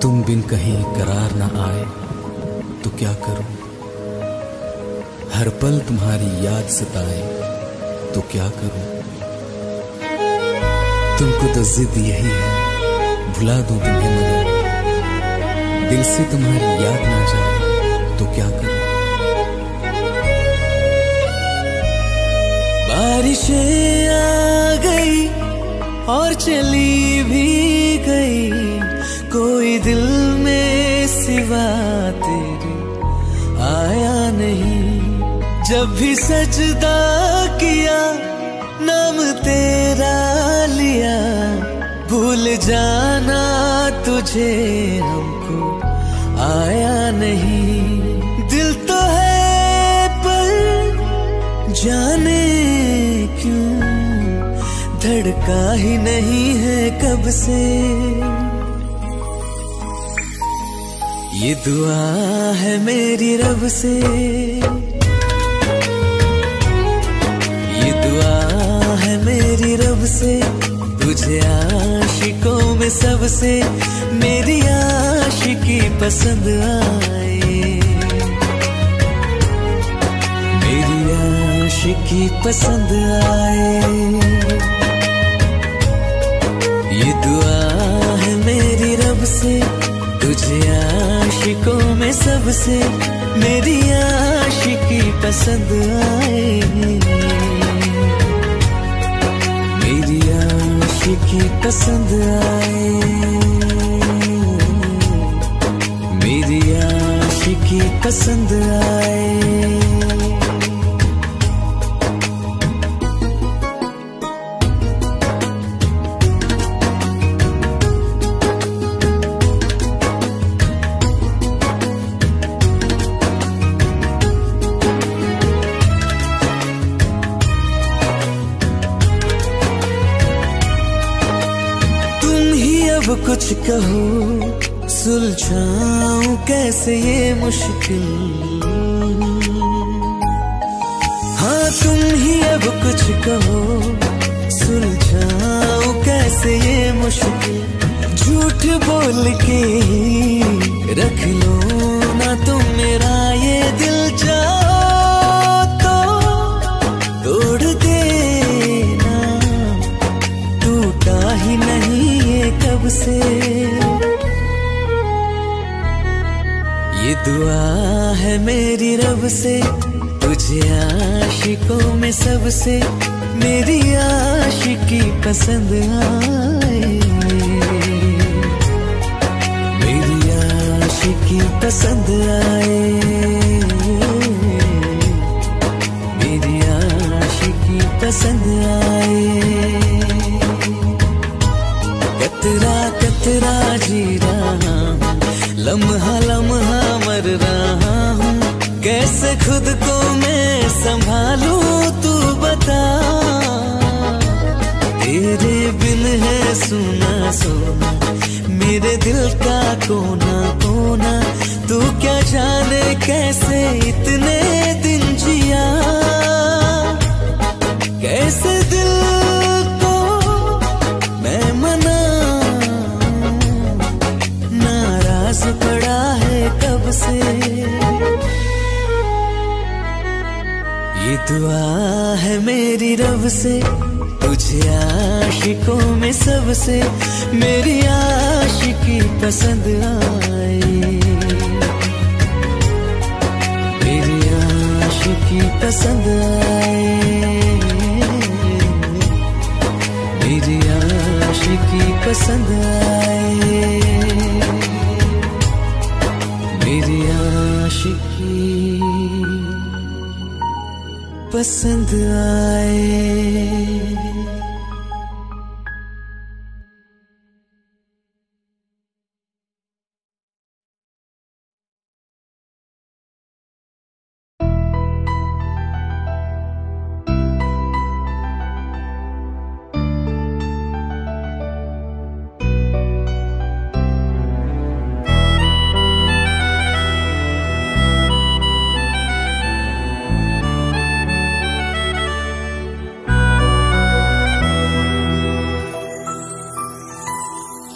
तुम बिन कहीं करार ना आए तो क्या करूं, हर पल तुम्हारी याद सताए तो क्या करूं। तुमको तो जिद यही है भुला दूं तुम्हें, मगर दिल से तुम्हारी याद ना जाए तो क्या करूं। बारिशें आ गई और चली भी गई, कोई दिल में सिवा तेरे आया नहीं। जब भी सजदा किया नाम तेरा लिया, भूल जाना तुझे हमको आया नहीं। दिल तो है पर जाने क्यों धड़का ही नहीं है कब से। ये दुआ है मेरी रब से, ये दुआ है मेरी रब से, तुझे आशिकों में सबसे मेरी आशिकी पसंद आए, मेरी आशिकी पसंद आए। ये दुआ है मेरी रब से, तुझे आशिकों में सबसे मेरी आशिकी पसंद आए, मेरी आशिकी पसंद आए, मेरी आशिकी पसंद आए। कुछ कहो सुलझाऊं कैसे ये मुश्किल, हाँ तुम ही अब कुछ कहो सुलझाऊं कैसे ये मुश्किल। झूठ बोल के रख लो ना तुम मेरा ये दिल, जाओ तो तोड़ देना, टूटा ही नहीं कब से। ये दुआ है मेरी रब से, तुझे आशिकों में सबसे मेरी आशिकी पसंद आए, मेरी आशिकी पसंद आए, मेरी आशिकी पसंद आए। कतरा कतरा जी रहा हूँ, लम्हा लम्हा मर रहा हूँ, कैसे खुद को मैं संभालूं तू बता। तेरे बिन है सुना सोना मेरे दिल का कोना कोना, तू क्या जाने कैसे इतने दिन जिया, कैसे दिल पड़ा है कब से। ये दुआ है मेरी रब से, तुझे आशिकों में सबसे मेरी आशिकी पसंद आए, मेरी आशिकी पसंद आए, मेरी आशिकी पसंद आए, मेरी आशिकी पसंद आए।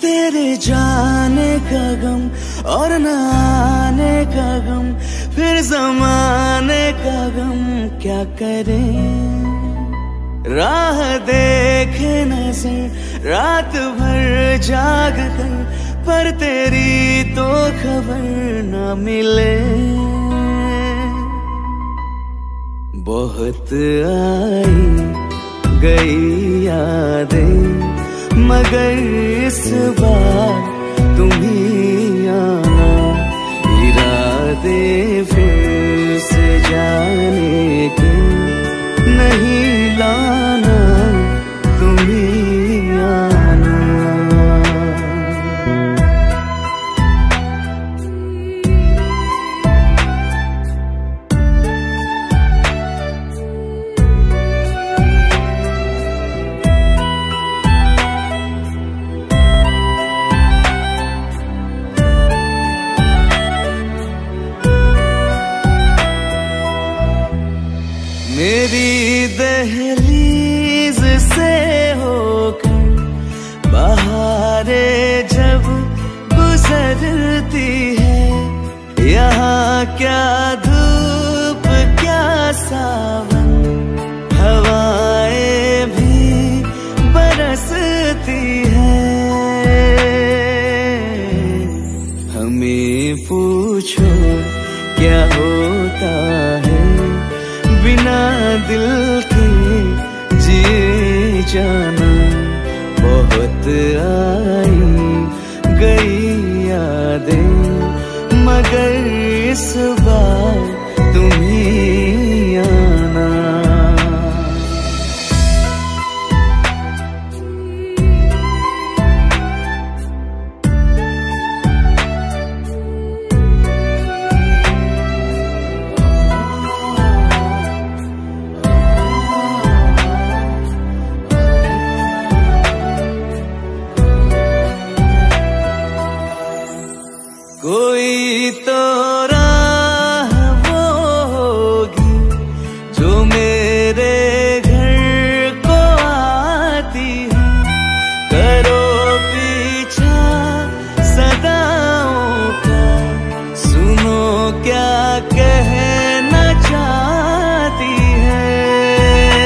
तेरे जाने का गम और न आने का गम, फिर जमाने का गम क्या करें। राह देखे नजर रात भर जाग कर, पर तेरी तो खबर न मिले। बहुत आई गई यादें, मगर इस बार तुम ही आना। इरादे फिर से जाने के नहीं लाना, तुम ही आना। मेरी दहलीज से होकर बहारें जब गुजरती है, यहाँ क्या धूप क्या सावन, हवाएं भी बरसती है। हमें पूछो क्या होता है बिना दिल के जिए जाना। बहुत आई गई यादें, मगर इस बार तुम ही आना। कोई तो राह वो होगी जो मेरे घर को आती है। करो पीछा सदाओं का, सुनो क्या कहना चाहती है।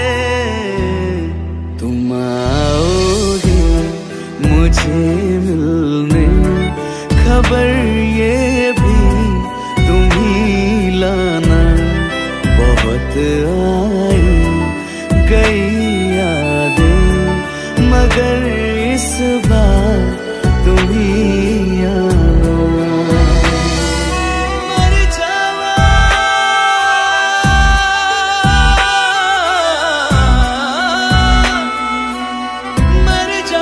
तुम आओगे मुझे मिलने, खबर ये भी तुम ही लाना। बहुत आई गई यादें, मगर इस बार तुम ही आना। मर जावा मर जा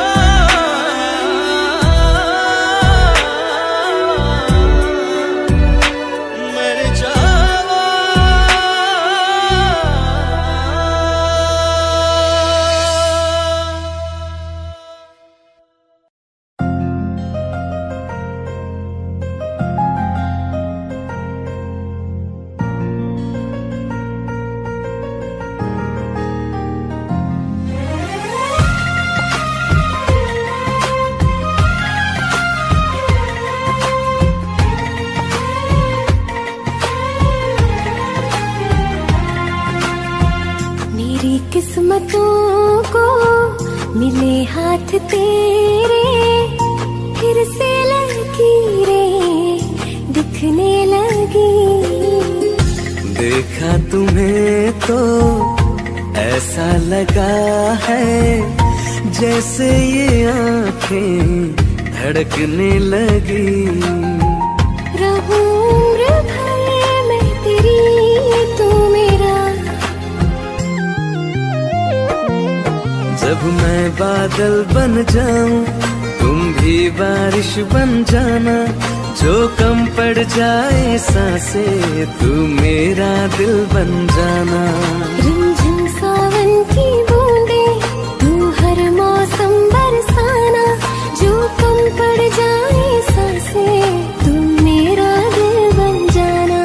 किस्मतों को मिले हाथ तेरे, फिर से लकीरें दिखने लगी। देखा तुम्हें तो ऐसा लगा है, जैसे ये आंखें धड़कने लगी। रहूं उम्र भर मैं तेरी, तू मेरा। जब मैं बादल बन जाऊं, तुम भी बारिश बन जाना। जो कम पड़ जाए सांसें, तू मेरा दिल बन जाना। रिमझिम सावन की बूंदें, तू हर मौसम बरसाना। जो कम पड़ जाए सांसें, तू मेरा दिल बन जाना।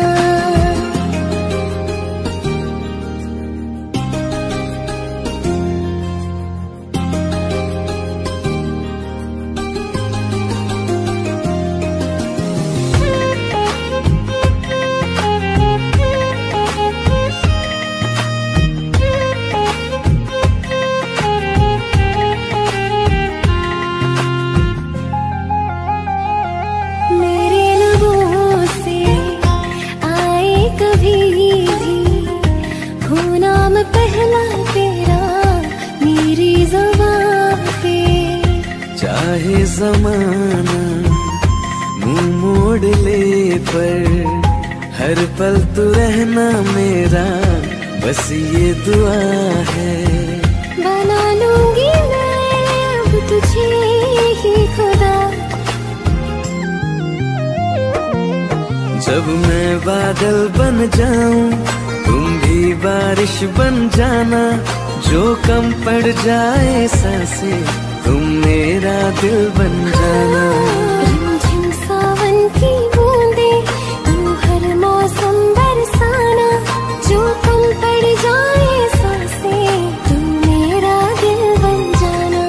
चाहे जमाना मुंह मोड़ ले, पर हर पल तू रहना मेरा, बस ये दुआ है। बना लूंगी मैं अब तुझे ही खुदा, जब मैं बादल बन जाऊं तुम भी बारिश बन जाना, जो कम पड़ जाए सांसें तुम मेरा दिल बन जाना। रिमझिम सावन की बूंदे तू हर मौसम बरसाना, जो कम पड़ जाए सांसें तुम मेरा दिल बन जाना।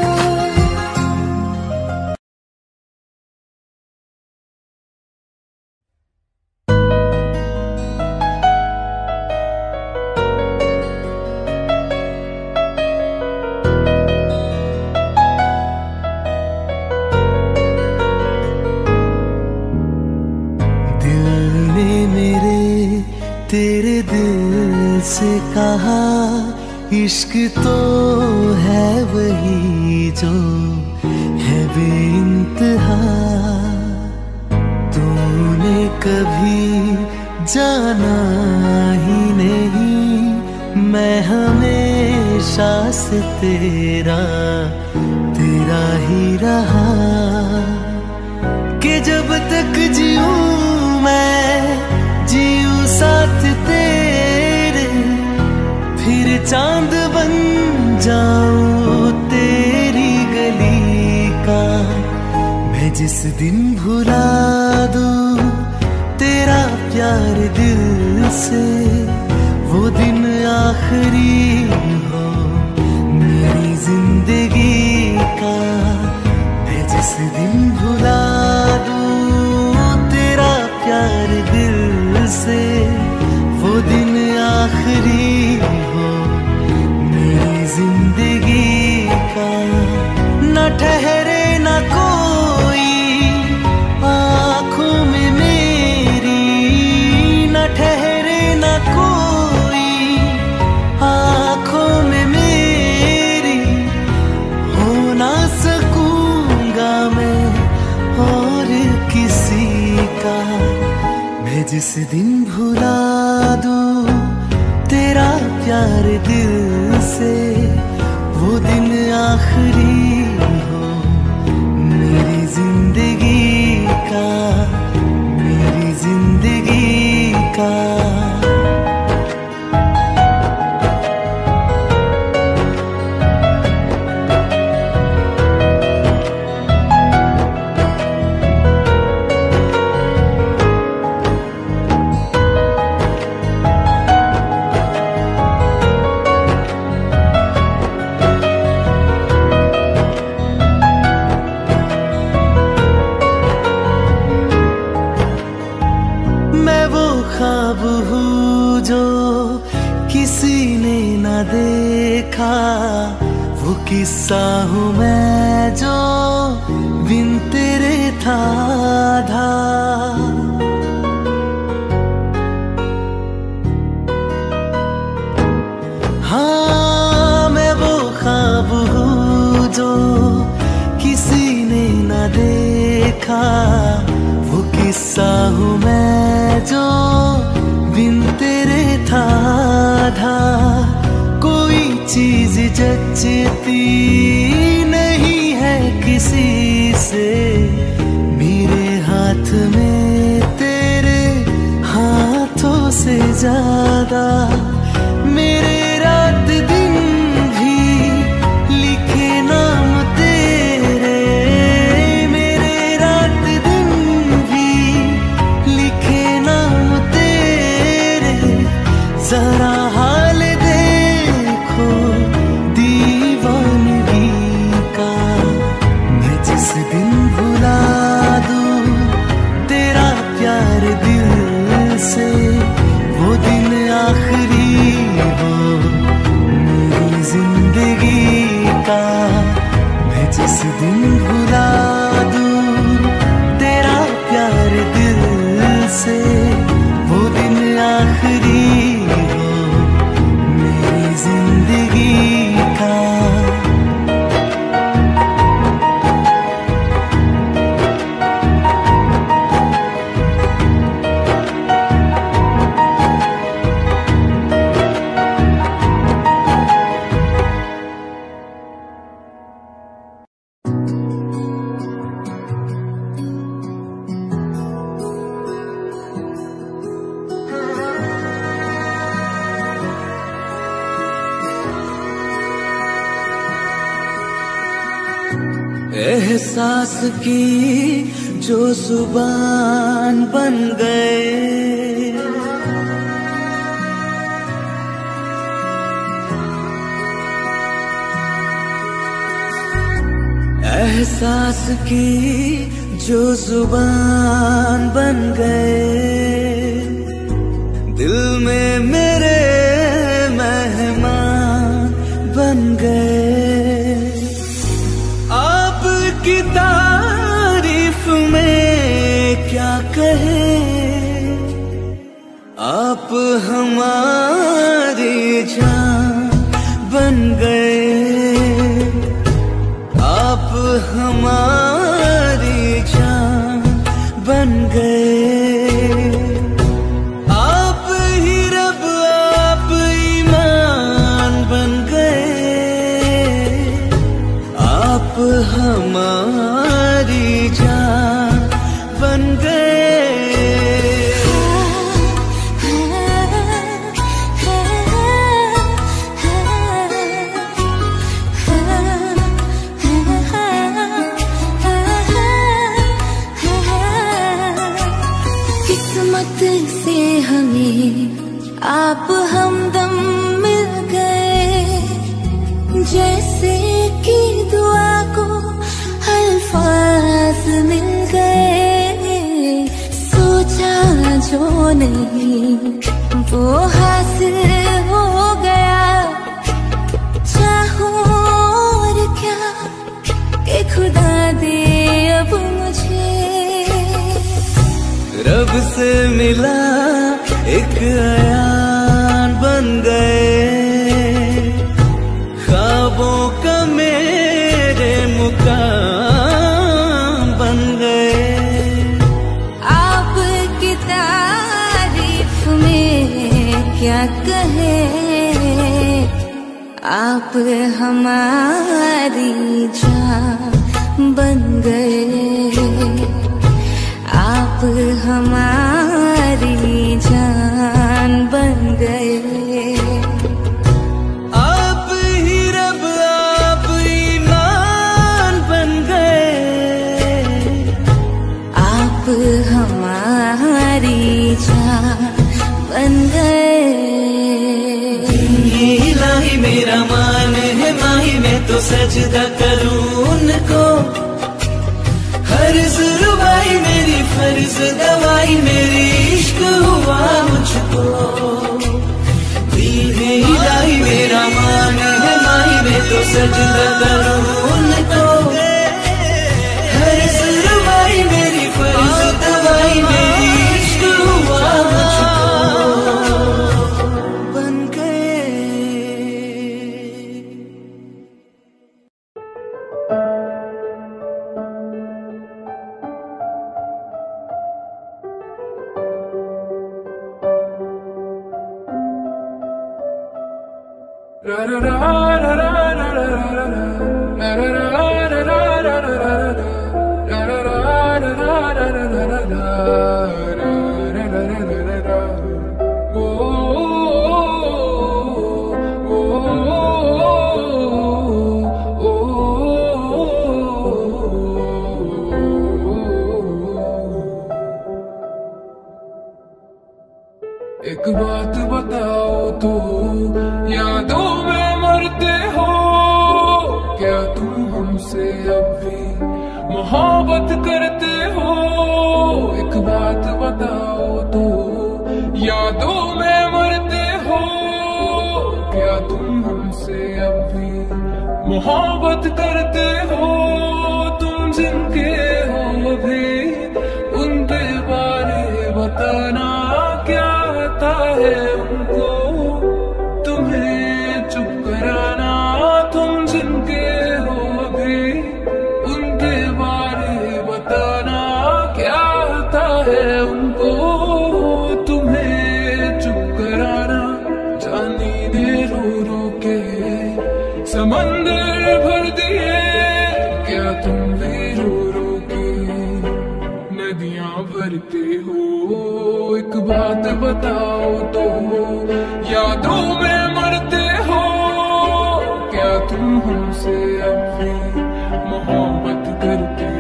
तेरे दिल से कहा इश्क तो है वही जो है बेइंतहा, तूने कभी जाना ही नहीं, मैं हमेशा से तेरा तेरा ही रहा, कि जब तक जीऊं मैं जीऊं साथ तेरे, फिर चांद बन जाऊं तेरी गली का। मैं जिस दिन भुला दूं तेरा प्यार दिल से, वो दिन आखिरी हो मेरी जिंदगी का। मैं जिस दिन भुला दूं तेरा प्यार दिल से, वो दिन आखिरी हो मेरी जिंदगी का। न ठहरे न कोई आँखों में मेरी, न ठहरे न कोई आँखों में मेरी, हो ना सकूंगा मैं और किसी का। मैं जिस दिन भुला दूं तेरा प्यार दिल से, वो दिन आखिरी हो मेरी जिंदगी का, मेरी जिंदगी का। ख्वाब हूँ जो किसी ने न देखा, वो किस्सा हूँ मैं जो बिन तेरे था आधा। हाँ मैं वो ख्वाब हूँ जो किसी ने न देखा, वो किस्सा हूँ मैं जो बिन तेरे था आधा। कोई चीज जचती नहीं है किसी से, मेरे हाथ में तेरे हाथों से ज्यादा। मेरे रात दिन भी लिखे नाम तेरे, मेरे रात दिन भी लिखे नाम तेरे। जरा हाल देखो दीवानगी का, मैं जिस दिन भुला दूं तेरा प्यार दिल से, वो दिन आखिरी हो मेरी जिंदगी का। मैं जिस दिन भुला दूं तेरा प्यार दिल से, वो दिन आखिरी हो मेरी जिंदगी का। एहसास की जो जुबान बन गए, एहसास की जो जुबान बन गए, दिल में मेरे मेहमान बन गए। आपकी तारीफ में क्या कहे, आप हमारी जान बन गए, आप हमारी जान बन गए। आप ही रब आप ईमान बन गए, आप हमारी जान बन गए। से हमें आप हमदम मिल गए, जैसे कि दुआ को अल्फाज मिल गए। सोचा जो नहीं वो हासिल हो गया, चाहो और क्या कि खुदा दे अब मुझे। रब से मिला एक अयान बन गए, ख्वाबों का मेरे मुकाम बन गए। आपकी तारीफ में क्या कहे, आप हमारी जान बन गए, आप हमारी जान बन गए। आप ही रब आप ईमान बन गए, आप हमारी जान बन गए। ये इलाही मेरा मान है माही, मैं तो सजदा करूं उनको। हर जुर्बाई मेरी फर्ज दवाई, मेरी इश्क हुआ मुझको। दिल है इलाही मेरा मान है माही, मैं तो सजदा करूं उनको। हर जुर्बाई मेरी फर्ज दवाई, मेरी इश्क हुआ मुझको बन गए। एक बात बताओ तो, यादों में मरते हो क्या तुम हमसे अब भी मोहब्बत करते हो? एक बात बताओ तो, यादों में मरते हो क्या तुम हमसे अब भी मोहब्बत करते हो? तुम जिनके हो भी उनके बारे बताना क्या आता है उनको, तुम्हें चुप कराना। तुम जिनके हो भी उनके बारे बताना क्या आता है उनको, तुम्हें चुप कराना। जानी ने रो रो के समंदर भर दिए, क्या तुम भी रो रो के नदियां भरते हो? एक बात बताओ तो, यादों में मरते हो क्या तुम हमसे अब भी मोहब्बत करते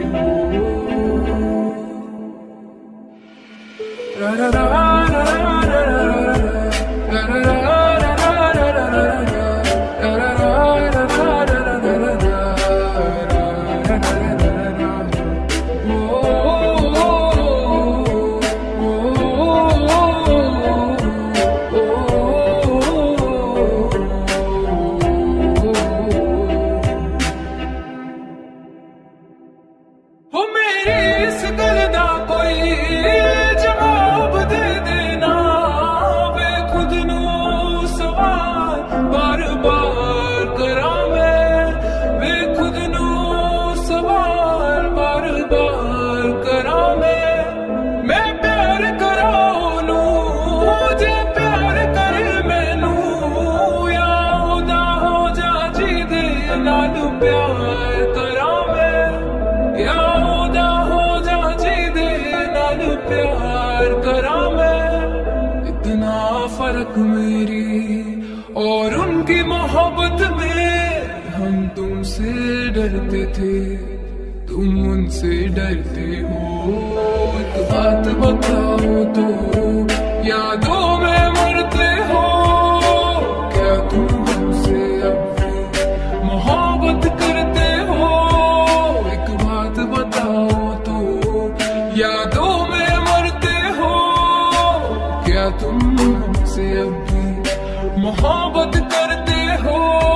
इस गल दा कोई जवाब दे देना वे खुद नू सवाल बार बार करा मैं वे खुद नू सवाल बार बार करा मैं प्यार करा नू जे प्यार करे मैनू या ओदा हो जा जी दे नाल प्यार करा मैं या ओदा हो जा जी दे नाल प्यार करा मैं इतना फर्क मेरी और उनकी मोहब्बत में हम तुमसे डरते थे तुम उनसे डरते हो एक बात बताओ तो यादों में मरते हो क्या तुम हमसे अब भी मोहब्बत करते हो एक बात बताओ तो यादों में मरते हो क्या तुम हमसे अब भी मोहब्बत करते हो।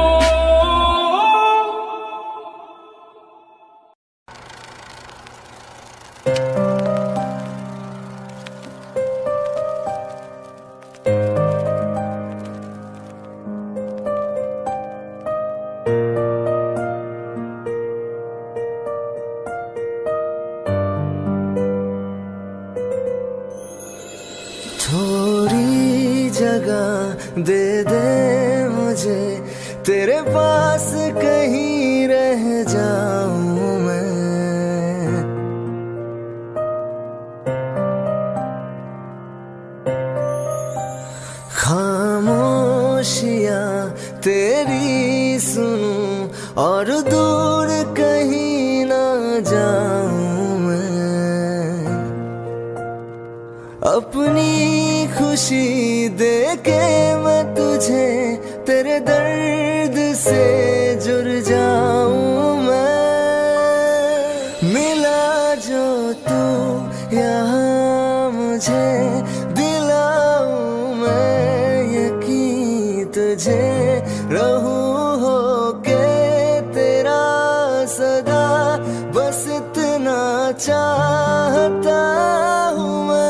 थोड़ी जगह दे दे मुझे तेरे पास कहीं रह जाऊं मैं खामोशियां तेरी सुनूं और दूर कहीं ना जाऊं मैं अपनी खुशी दे के मैं तुझे तेरे दर्द से जुड़ जाऊं मैं मिला जो तू यहाँ मुझे दिलाऊं मैं यकीन तुझे रहूं हो के तेरा सदा बस इतना चाहता हूँ मैं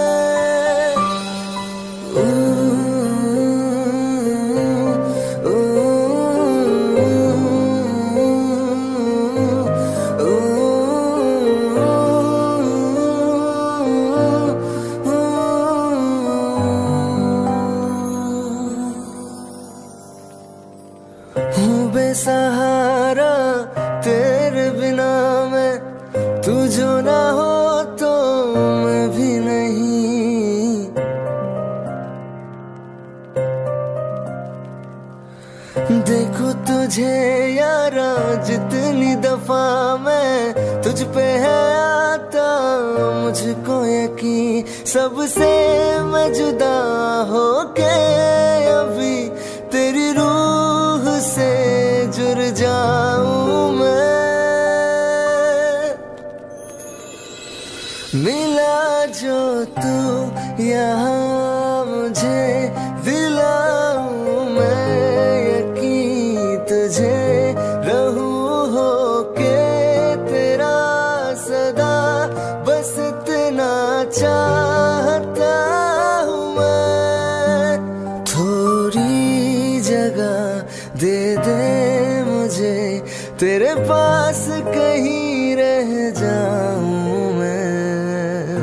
बेसहारा तेरे बिना मैं तू जो ना हो तो मैं भी नहीं देखो तुझे यारा जितनी दफा मैं तुझ पे है आता मुझको यकीन सबसे मैं जुदा होके अभी तेरी रूह से जुड़ जाऊं मैं मिला जो तू यहाँ मुझे दिलाऊं मैं यकीन तुझे रहूं हो के तेरा सदा बस इतना चाहता हूँ मैं थोड़ी जगह दे दे मुझे तेरे पास कहीं रह जाऊं मैं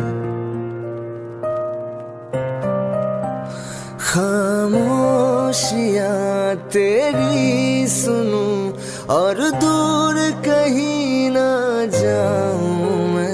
खामोशियां तेरी सुनूं और दूर कहीं ना जाऊं मैं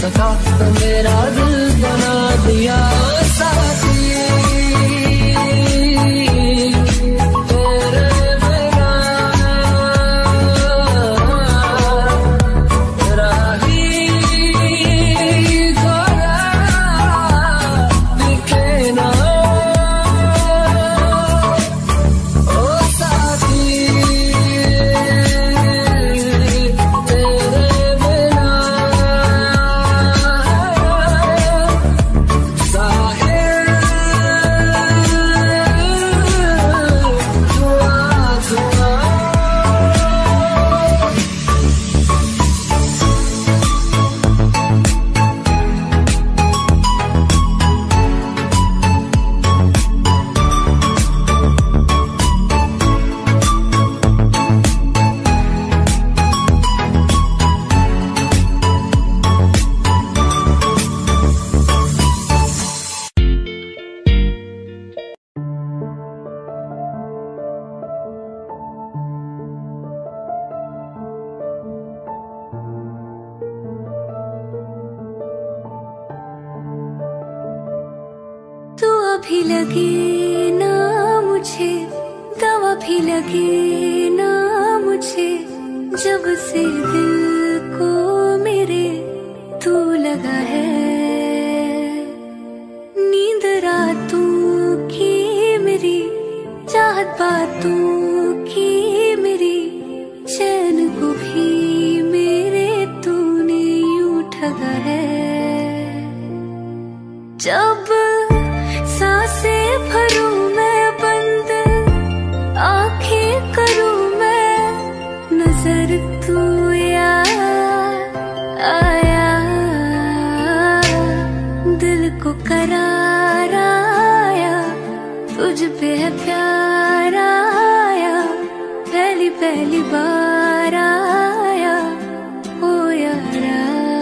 सका तो मेरा दिल बना दिया साथी। भी लगे ना मुझे, दवा भी लगे ना मुझे, जब से दिल को मेरे तू लगा है। नींद रातों की मेरी, चाहत बातों की मेरी, चैन को भी मेरे तूने यूं ठगा है। जब सांसें भरूं मैं बंद, आंखें करूं मैं, नजर तू याद आया। दिल को करार आया, तुझ पे है प्यार आया, पहली पहली बार आया ओ यारा।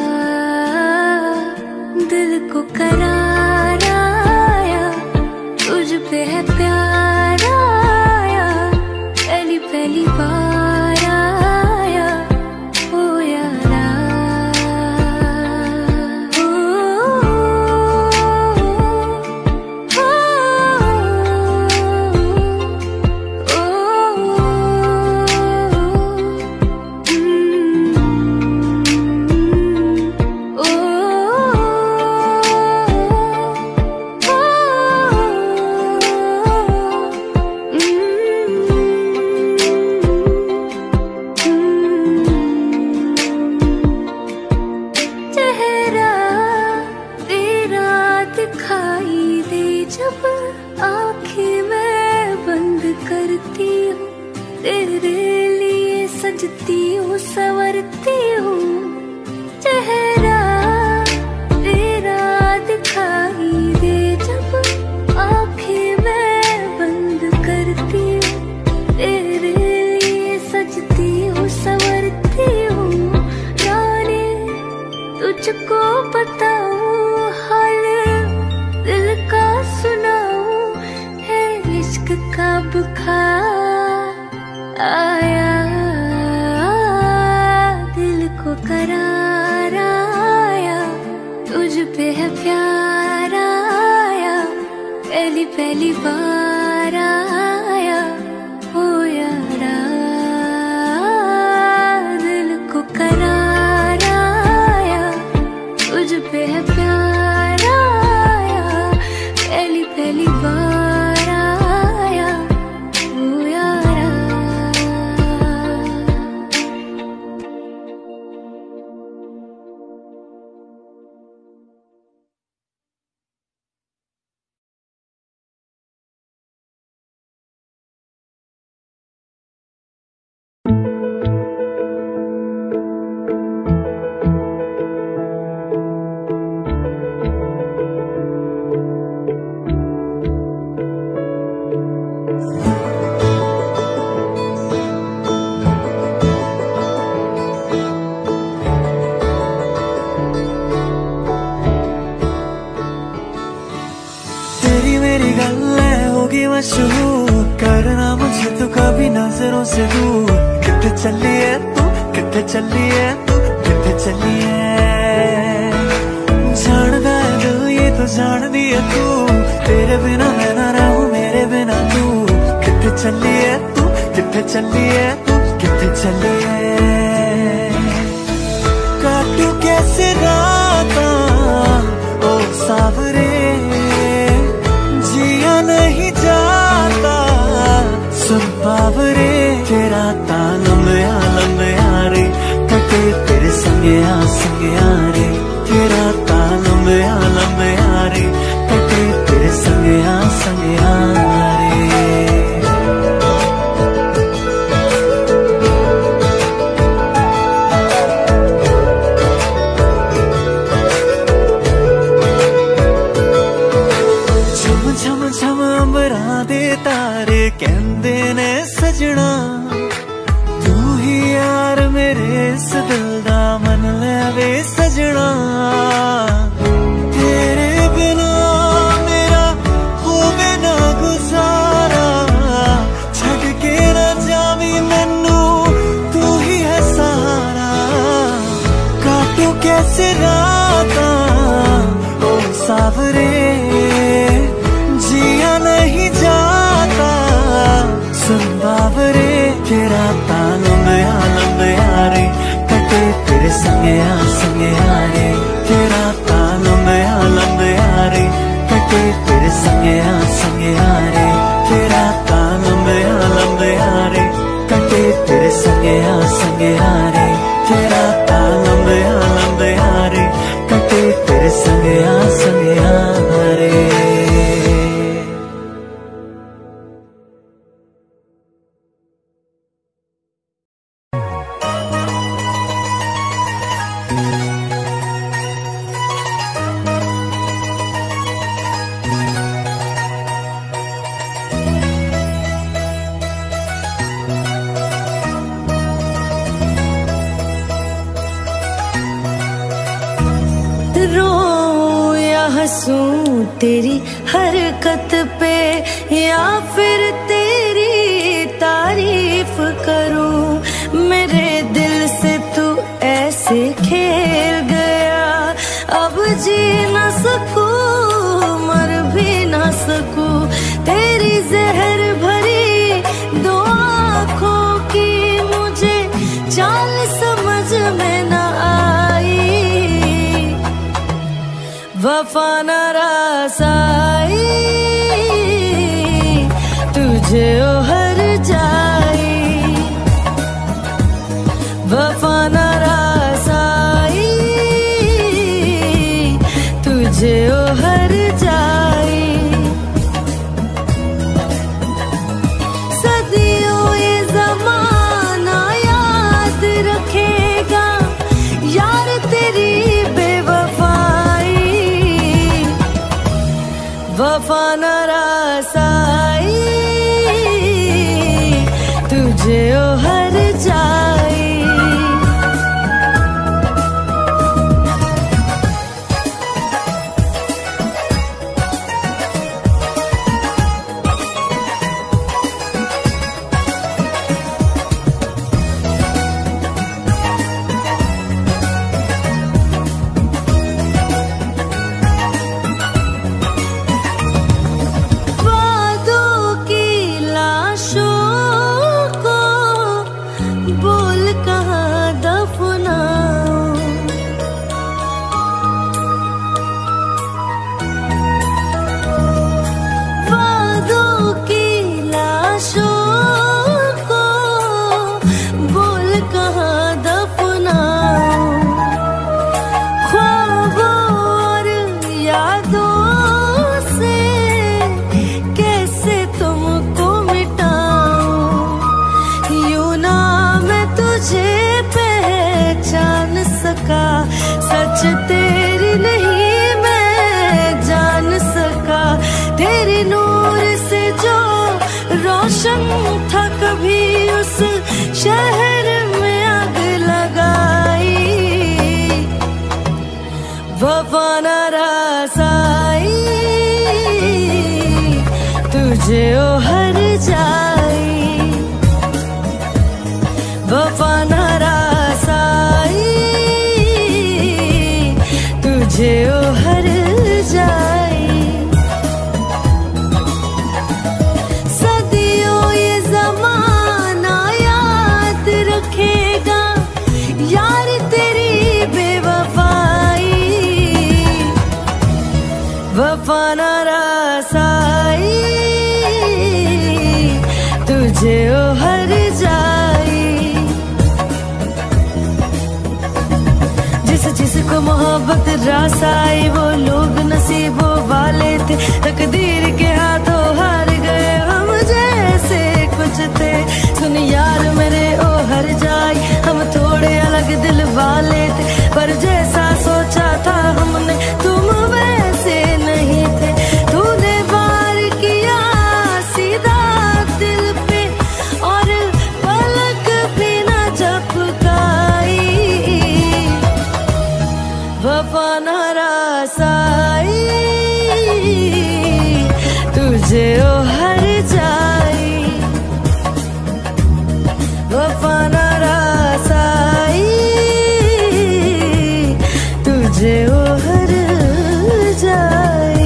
दिल को करार आया, तुझ पे है प्यार आया, पहली पहली बार आया ओ यारा। ओ, ओ, सजती हूँ संवरती हूँ, चेहरा तेरा दिखाई दे जब आँखें मैं बंद करती हूँ। तेरे लिए सजती हूँ संवरती हूँ, रानी तुझको बताऊँ हाल दिल का सुनाऊँ, है इश्क का बुखार आया। करार आया, तुझ पे है प्यार आया, पहली पहली बार आया ओ यारा। दिल को करार आया, तुझ पे है प्यार आया, पहली पहली बार आया ओ यारा। मशहूर करना मुझे तो कभी नजरों से दूर। कितने चली है तू, कितने चली है तू, कितने चली है। तो जान दिया तू, तेरे बिना मैं ना रहूं, मेरे बिना तू। किथे चली है तू, किथे चली है तू, किथे चली है। काटू कैसे राता ओ सावरे, जिया नहीं जाता सुन बावरे। तेरा तालम यारे कटे तेरे संगे रे। तेरा तालम यारे कटे तेरे संगे रे। झम झम झम अंबरां दे तारे कहंदे ने सजना, तू ही यार मेरे इस दिल दा मन ले सजना। तेरे बिना मेरा होवे ना गुजारा, छड़ के ना जावी मैनू तू ही है सहारा। काटू कैसे राता ओ सावरे, जिया नहीं जाता सुन बावरे। तेरा तालम यारे कटे तेरे संगे रे। तेरा तालम यारे कटे तेरे संगे रे। तेरा तालम यारे कटे तेरे संगे रे। तेरा तालम यारे कटे तेरे संगे रे। रोऊं या हंसूं तेरी हरकत पे, या फिर तेरी तारीफ करूं। मेरे दिल से तू ऐसे खेल गया, अब जी न सकूं मर भी न सकूं। तेरी जहर भरी दो आँखों की मुझे चाल समझ में न आई। वफा न रसाई तुझे ओहर जाई। वफा न रसाई तुझे ओहर जाई। सदियों ये ज़माना याद रखेगा यार तेरी वफा न रसाई तुझे ओहर जाई। सच तेरी नहीं मैं जान सका। तेरी नूर से जो रोशन था कभी उस शहर में आग लगाई। वफा न रसाई तुझे ओहर जाई। वफा न रसाई तुझे ओहर जाई। वफा न रसाई तुझे ओ हर जाई। जिसको मोहब्बत रसाई वो लोग नसीबों वाले थे, तकदीर के हाथों हार गए हम जैसे कुछ थे। सुन यार मेरे ओ हर जाई, हम थोड़े अलग दिल वाले थे, पर जैसा सोचा था हमने तुम वैसे नहीं थे। तूने वार किया सीधा दिल पे और पलक भी न झपकाई, वफा न रसाई तुझे ओ हर जाई, वफा न रसाई तुझे ओ हर जाई।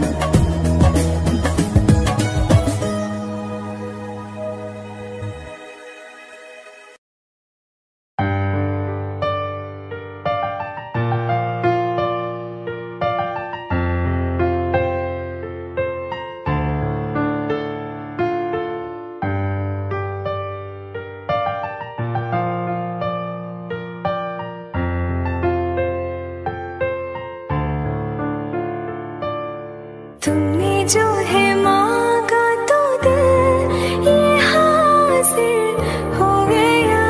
तुमने जो है मांगा तो दिल ये हासिल हो गया,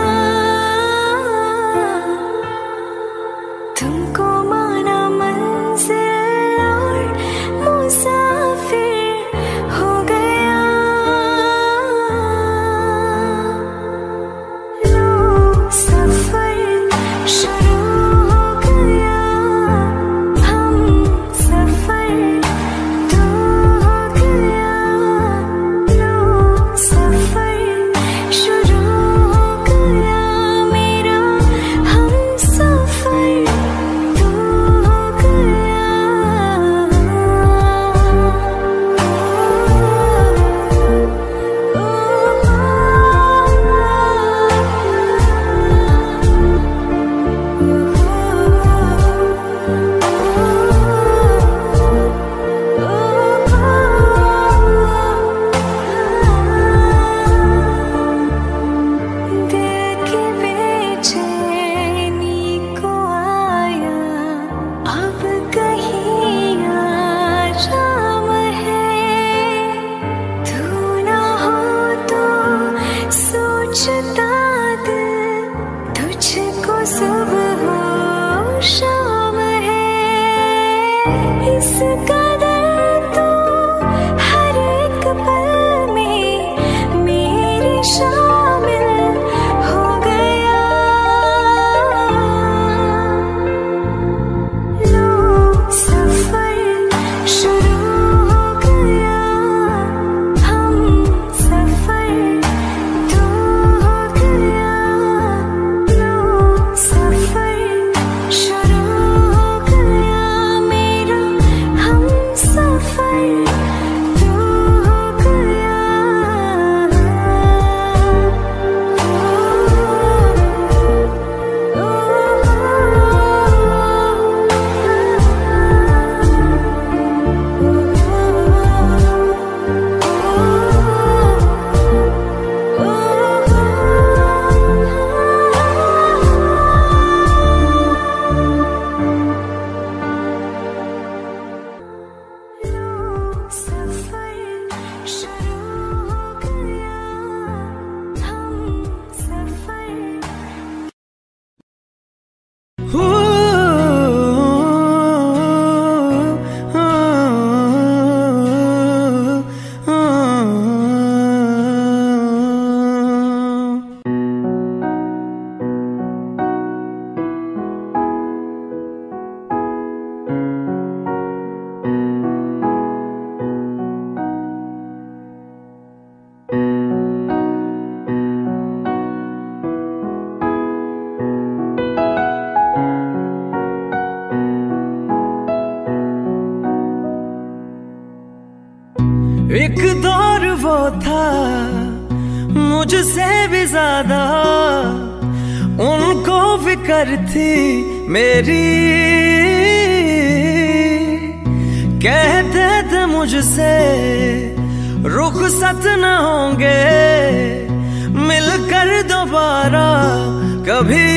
तुमको माना मंजिल और मुसाफिर हो गया। लो सफर शुरू हो गया, हम सफर एक दौर वो था मुझसे भी ज्यादा, उनको फिक्र थी मेरी, कहते थे मुझसे रुखसत न होंगे मिलकर दोबारा कभी।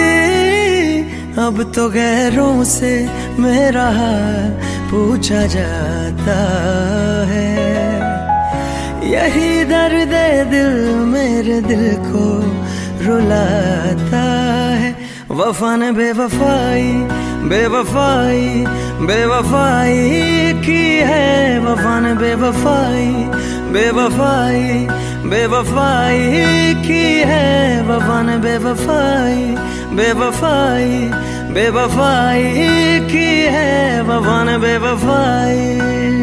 अब तो गैरों से मेरा हाल पूछा जाता है। यही दर्द दिल मेरे दिल को रुलाता है। वफा ने बेवफाई बेवफाई बेवफाई की है। वफा ने बेवफाई बेवफाई बेवफाई की है। वफा ने बेवफाई बेवफाई बेवफाई की है। वफा ने बेवफाई।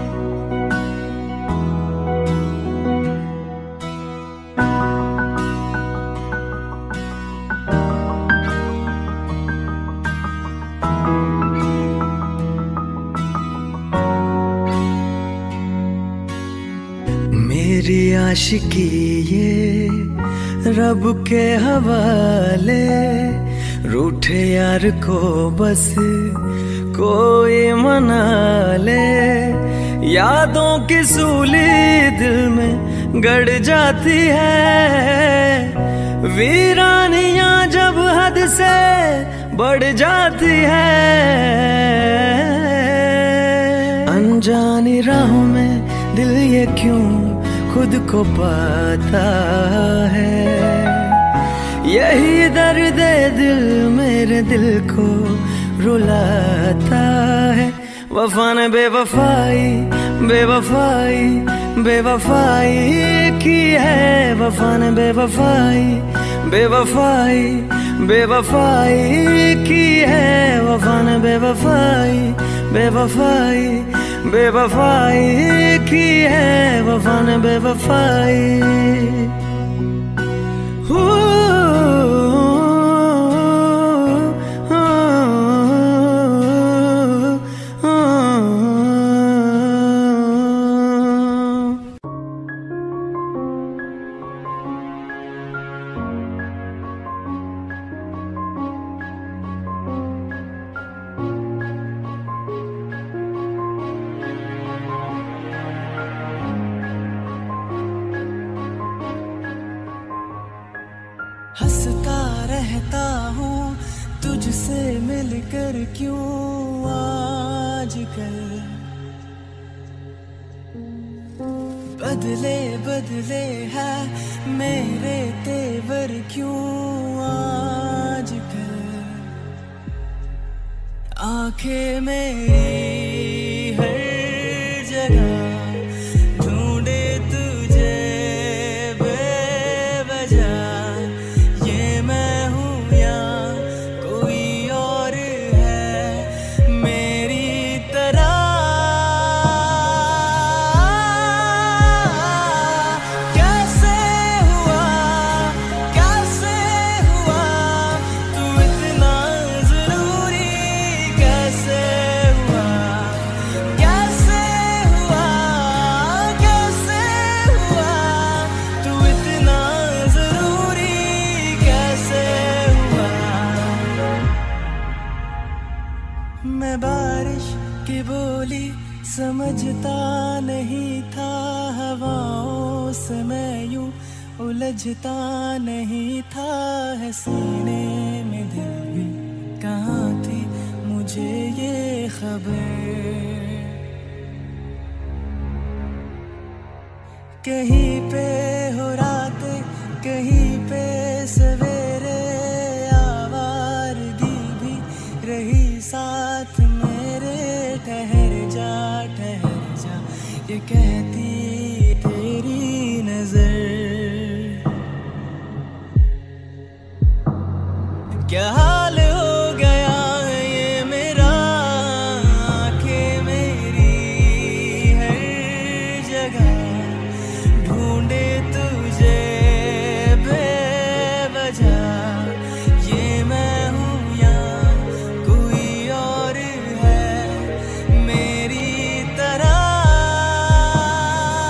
मेरी आशिकी ये रब के हवाले। रूठे यार को बस कोई मना ले। यादों की सूली दिल में गड़ जाती है। वीरानियां जब हद से बढ़ जाती है। अनजानी राहों में दिल ये क्यों खुद को पाता है। यही दर्द दिल मेरे दिल को रुलाता है। वफा ने बेवफाई बेवफाई बेवफाई की है। वफा ने बेवफाई बेवफाई बेवफाई की है। वफा ने बेवफाई बेवफाई बेवफाई की है। वफा ने बेवफाई। हंसता रहता हूँ तुझसे मिलकर क्यों आजकल। बदले बदले है मेरे तेवर क्यों आजकल। आंखें मेरी हर जगह ढूंढे तुझे बेवजह। मैं बारिश की बोली समझता नहीं था। हवाओं से मैं यूं उलझता नहीं था। है सीने में दिल भी कहाँ थी मुझे ये खबर। कहीं पे हो रातें कहीं पे सवेरे। आवारगी भी रही साथ मेरे। ठहर जा ये कहती तेरी नजर। क्या हाल हो गया ये मेरा। आंखें मेरी हर जगह ढूंढे तुझे बेवजह। ये मैं हूँ या कोई और है मेरी तरह।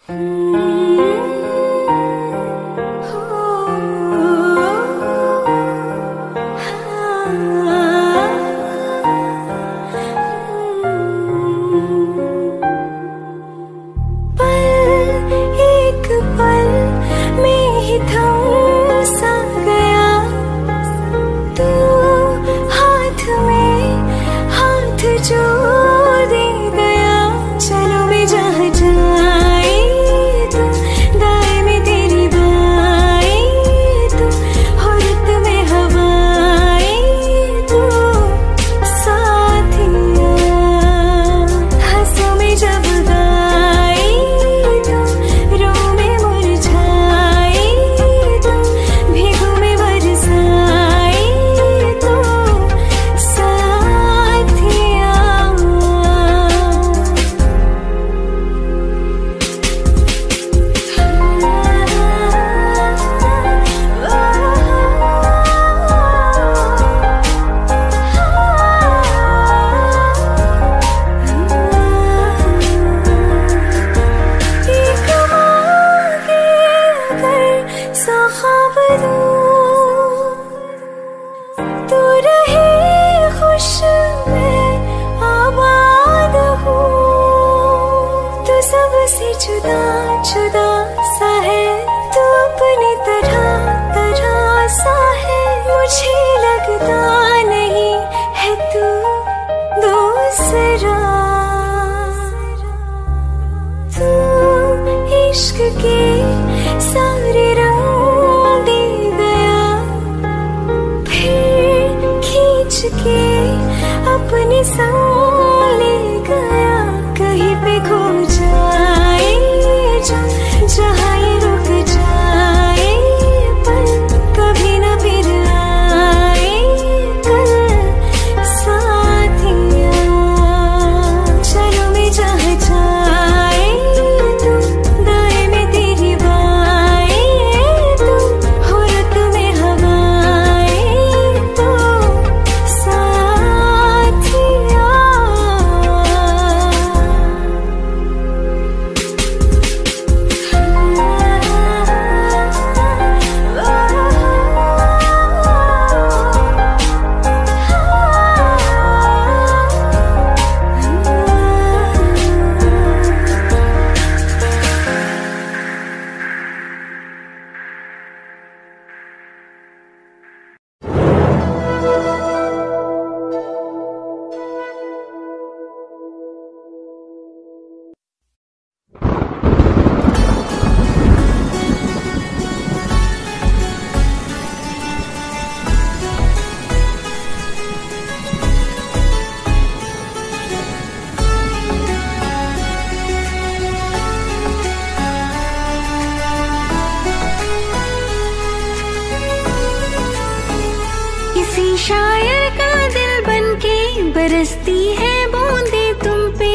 बरसती है बूंदे तुम पे,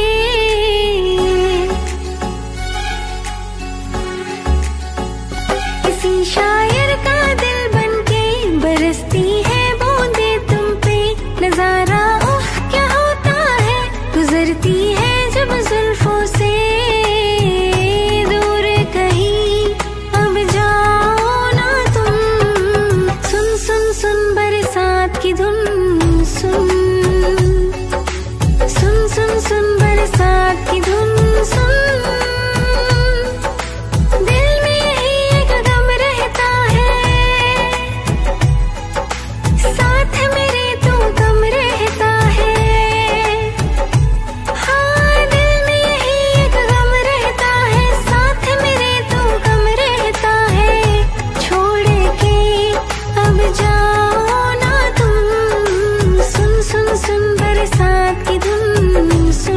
किसी शायर का दिल बनके बरसती है बूंदे तुम पे। नजारा उफ क्या होता है, गुजरती है जब जुल्फों से दूर कहीं अब जाओ ना तुम। सुन सुन सुन बरसात की धुन, सुन सुन सुन सुन बरसात की धुन सुन। दिल में यही एक गम रहता है, साथ मेरे तू कम रहता है। हाँ दिल में यही एक गम रहता है, साथ मेरे तू कम रहता है। छोड़ के अब जाओ ना तुम, सुन सुन सुन बरसात की धुन सुन।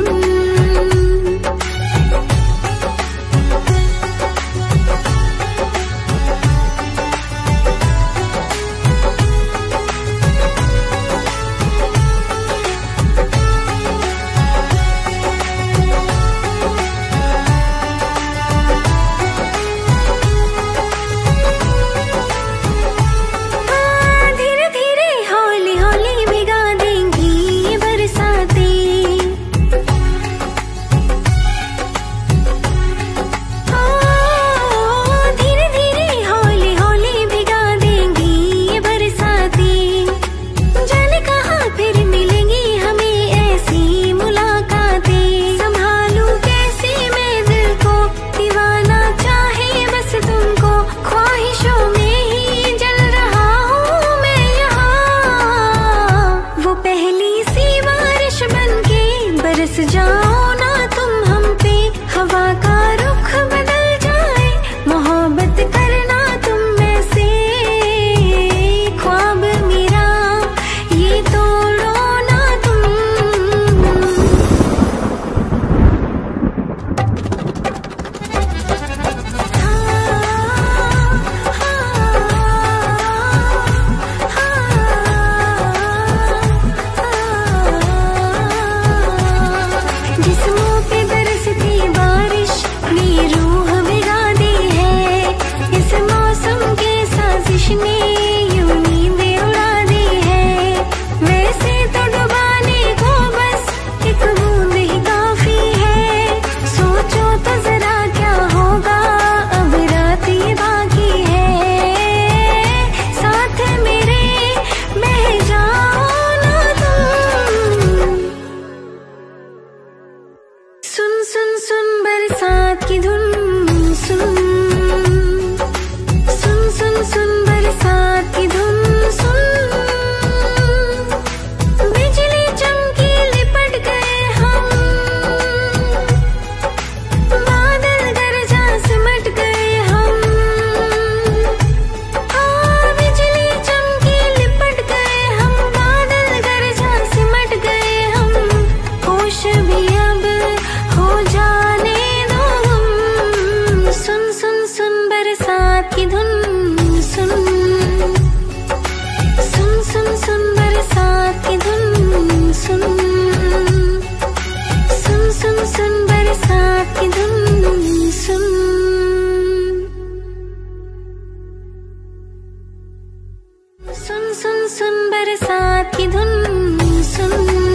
बरसात की धुन सुन,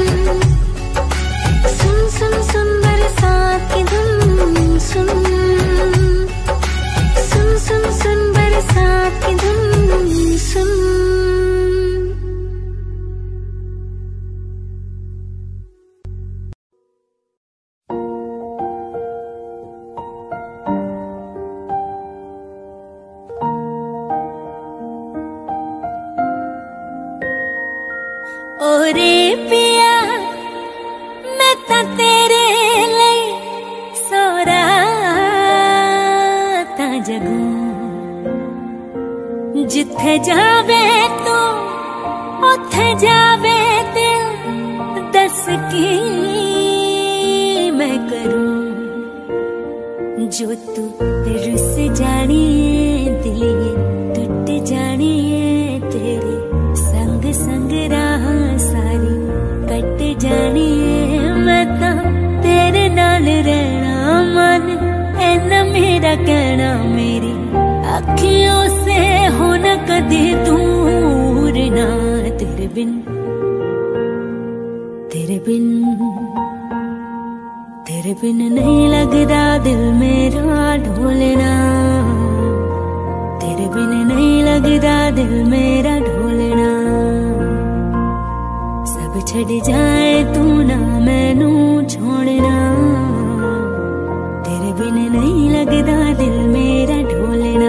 सुन सुन सुन बरसात की धुन सुन, सुन सुन सुन बरसात की धुन सुन। ओरे पिया मैं ता तेरे लिए सो रात जगूं, जिथे जावे तू उथे जावे दिल, दस की मैं करूं, जो तू रुस जानी दिल टूट जानी तेरे संग संग राह सारी कट जानी है। मैं ता तेरे नाल रहना मन ऐना मेरा कहना, मेरी अखियों से हो न कदे दूर ना, तेरे बिन तेरे बिन तेरे बिन नहीं लगदा दिल मेरा ढोलना, तेरे बिन नहीं लगदा दिल मेरा ढोलना। सब छड़ जाए तू ना मैनू छोड़ना, तेरे बिन नहीं लगदा दिल मेरा ढोलना।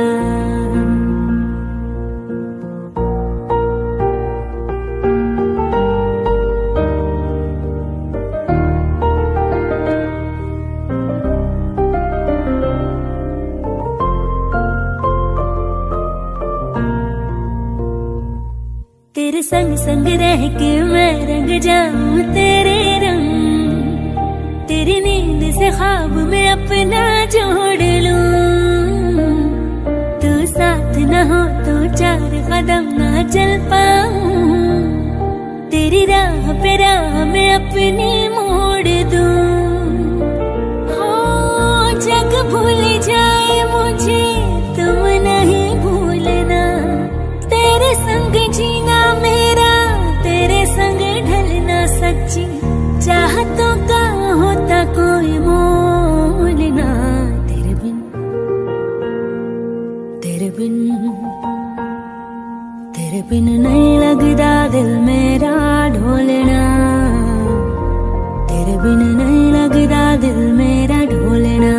तेरे संग संग रह के मैं रंग जाऊं तेरे रंग, तेरी नींद से ख्वाब में अपना जोड़ लूं। तू साथ न हो तो चार कदम ना चल पाऊं, तेरी राह पे राह में अपनी मोड़ दूं। हो जग भूल जाए मुझे तुम नहीं भूलना, तेरे संग जीना मेरा तेरे संग ढलना, सच्ची चाहतों का होता कोई मोल ना। तेरे बिन तेरे बिन तेरे बिन नहीं लगदा दिल मेरा ढोलना, तेरे बिन नहीं लगदा दिल मेरा ढोलना।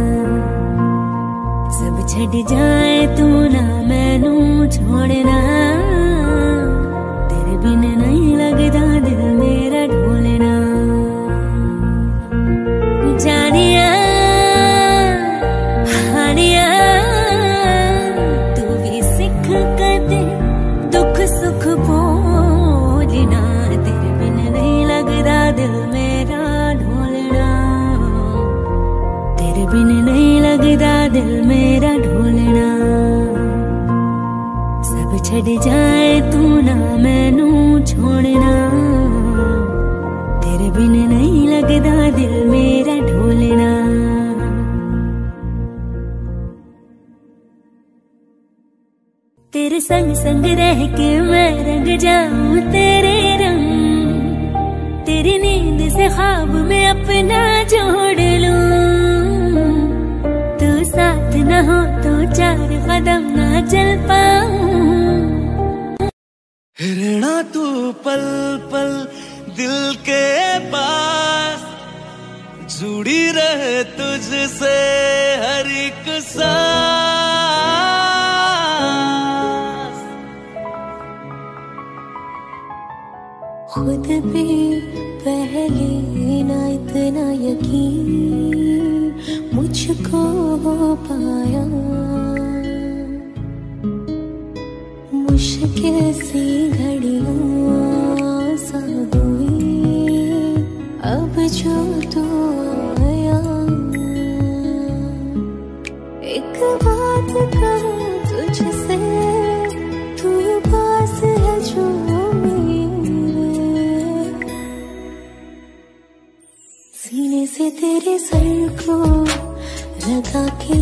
सब छड़ जाए तू ना मैनू छोड़ना, तेरे बिन नहीं लगदा दिल मेरा ढोलना। जानिया हानिया तू भी सिख कदे दुख सुख बोलना, तेरे बिन नहीं लगदा दिल मेरा ढोलना, तेरे बिन नहीं लगदा दिल मेरा ढोलना। सब छड़ जाए तू ना मैनू छोड़ना, तेरे बिन नहीं लगदा दिल मेरा ढोलना। तेरे संग संग रह के मैं रंग जाऊं तेरे रंग, तेरी नींद से ख्वाब में अपना जोड़ लूं। तू साथ न हो तो चार कदम ना चल पाऊं। रहना तू पल पल दिल के पास, जुड़ी रहे तुझसे हर एक सांस। खुद भी पहले ना इतना यकीन मुझको हो पाया, मुश्किल सी घड़ियां सा हुई अब जो तू आया। एक बात कहूँ तुझसे, तू पास है जो मेरे, सीने से तेरे सर को लगा के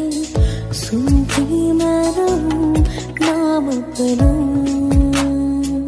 सुनती मैं रहूं नाम अपना।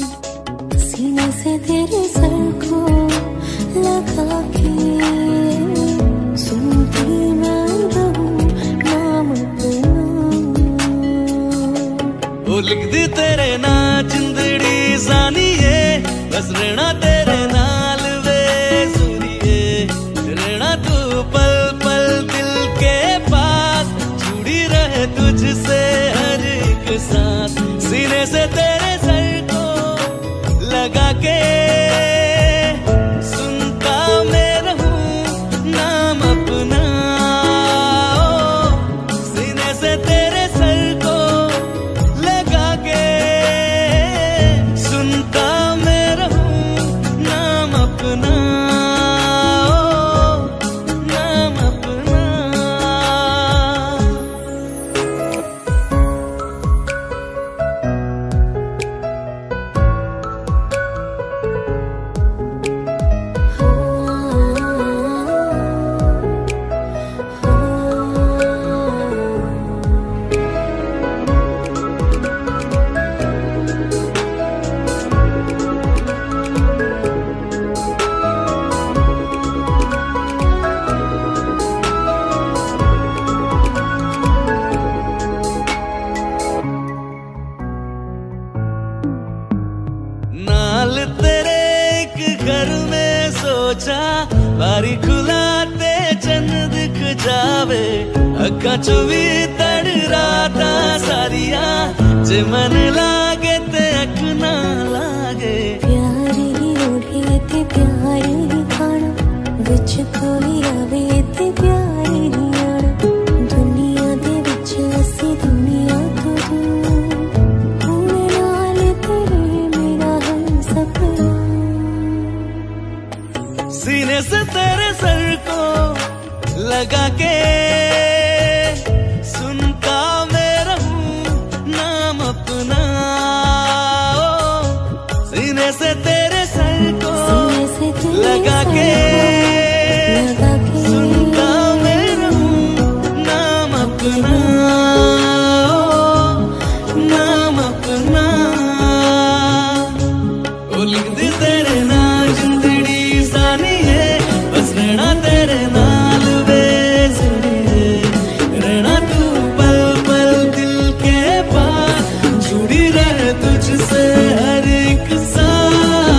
नाल तेरे एक घर में सोचा बारी खुलाते चन्न दिख जावे अखा चो भी तड़ राता सारिया जे मन लागे ते अख ना लागे प्यार ही ओढ़े ते प्यार ही खाना विच कोई आवे ते प्यार ही आना दुनिया दे विच असी दुनिया तो दूर हुण नाल तेरे मेरा है सपना सीने से तेरे सर को लगा के सुनता मैं रहूं नाम अपना सीने से तेरे सर को लगा के सुनता मैं रहूं नाम अपना नाम अपना ओ लिख दे तेरे नाल जिंदड़ी सानी है बस रहना तेरे नाल बेसुरी रहना तू पल पल दिल के पास जुड़ी रहे तुझसे हर एक सांस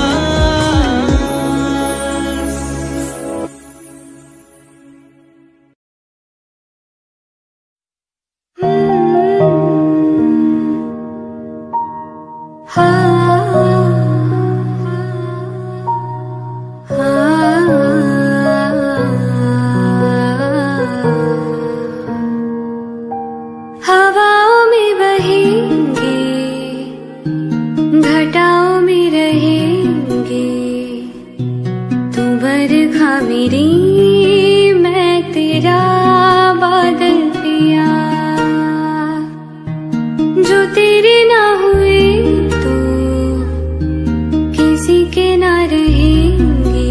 हवाओं में बहेंगे घटाओं में रहेंगे तू बरखा मेरी मैं तेरा बादल पिया जो तेरे ना हुए तो किसी के ना रहेंगे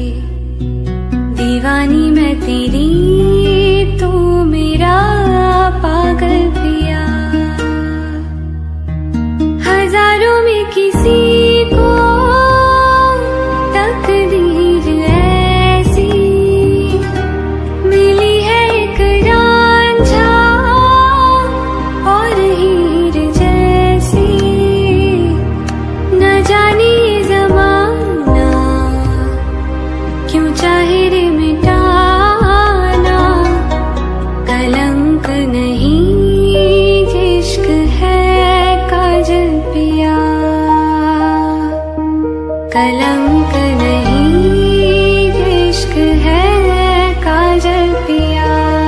दीवानी मैं तेरी तू मेरा पागल पिया हजारों में किसी को तकदीर ऐसी मिली है एक रांझा और हीर जैसी न जाने ये ज़माना क्यों चाहे रे मिटाना कलंक नहीं इश्क है काजल पिया कलंक नहीं इश्क है काजल पिया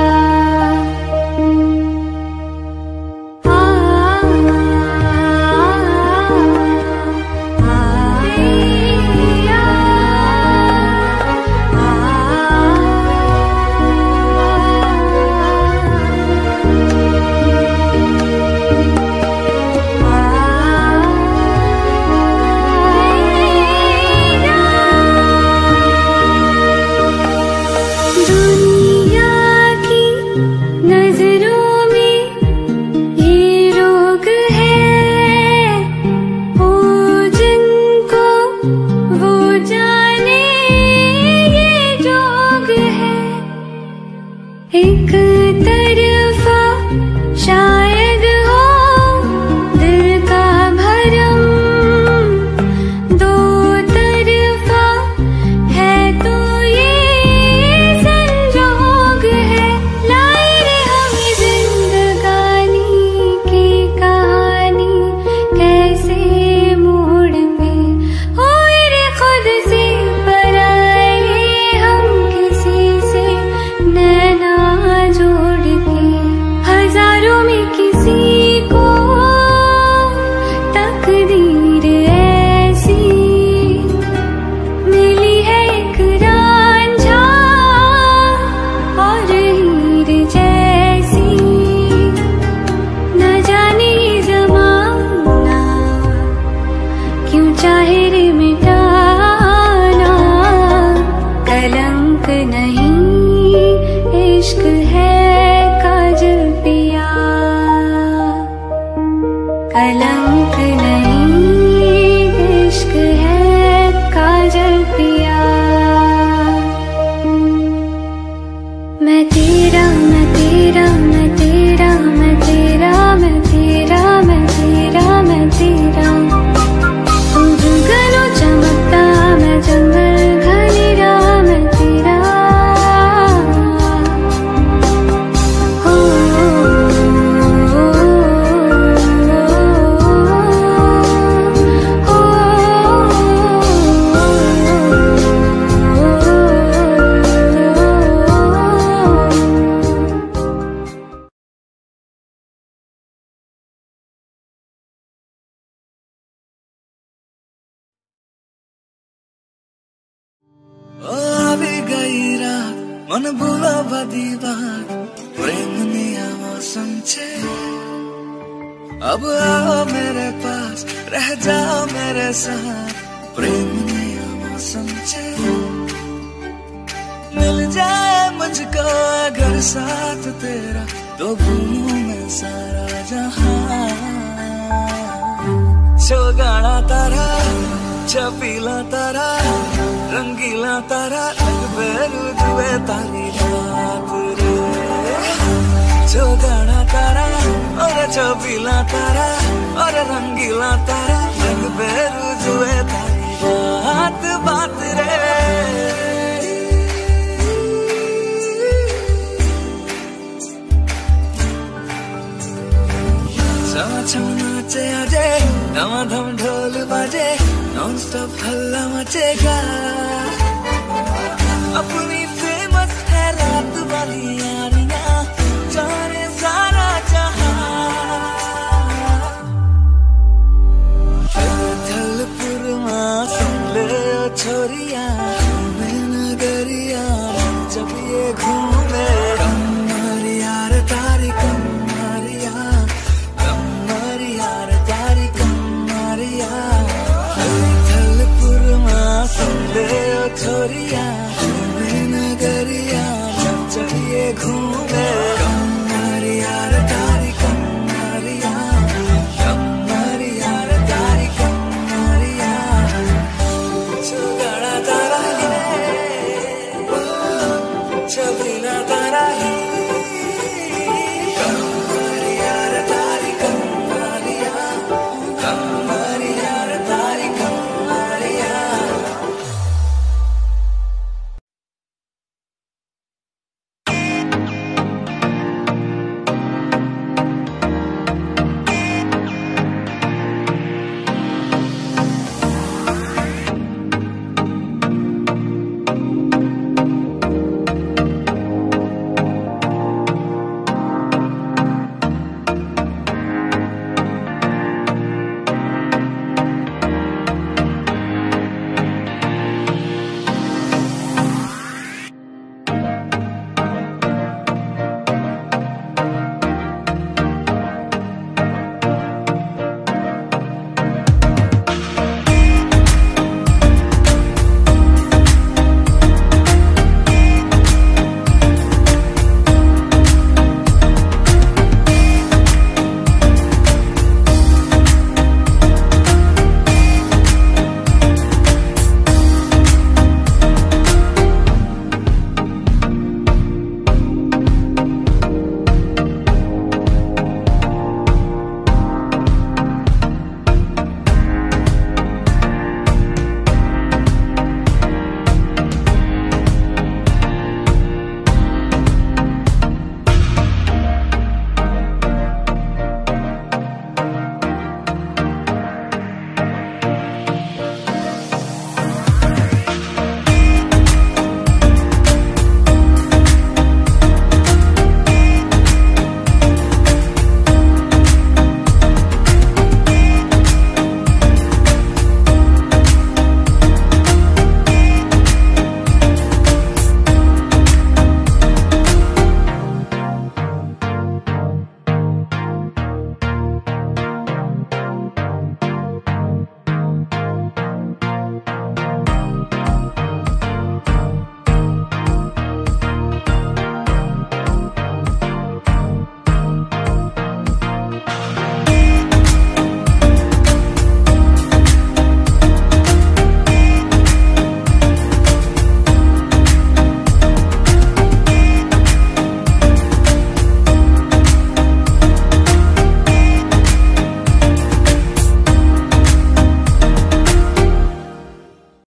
दुनिया की नजरों में ये रोग है ओ जिनको वो जाने ये जोग है एक तरफा शायद हो दिल का भरम दो तरफा है तो ये संजोग है लाए रे हमें जिंदगानी की कहानी कैसे मोड़ पे होए रे खुद से पराए हम किसी से नैना जोड़ के हजारों में किसी को तकदीर ऐसी मिली है एक रांझा और हीर जैसी न जाने ये ज़माना क्यों चाहे रे मिटाना कलंक नहीं इश्क है काजल पिया कलंक नहीं इश्क है काजल पिया मैं तेरा मैं तेरा मैं तेरा मैं तेरा मैं तेरा मैं तेरा मैं तेरा तू जुग मन भूला बदी बात प्रेमनी मौसम छे अब आओ मेरे पास रह जाओ मेरे साथ प्रेमनी मौसम छे मिल जाए मुझको अगर साथ तेरा तो भूलूं मैं सारा जहां चौगाड़ा तारा छपीला तारा रंगीला तारा बेरू जुए तारी रात रे चौगाड़ा तारा और छपीला तारा और रंगीला तारा रंग बेरू जुए तारी बात बात रे नाचे आजे धमाधम ढोल बाजे नॉन स्टॉप हल्ला मचेगा अपनी फेमस है रात वाली यारियां जाने सारा जहां थलपुरमा सुन ले ओ छोरिया मैं नगरिया जब ये घूमे कमर यार तारी कमरिया थलपुरमा सुन ले ओ छोरिया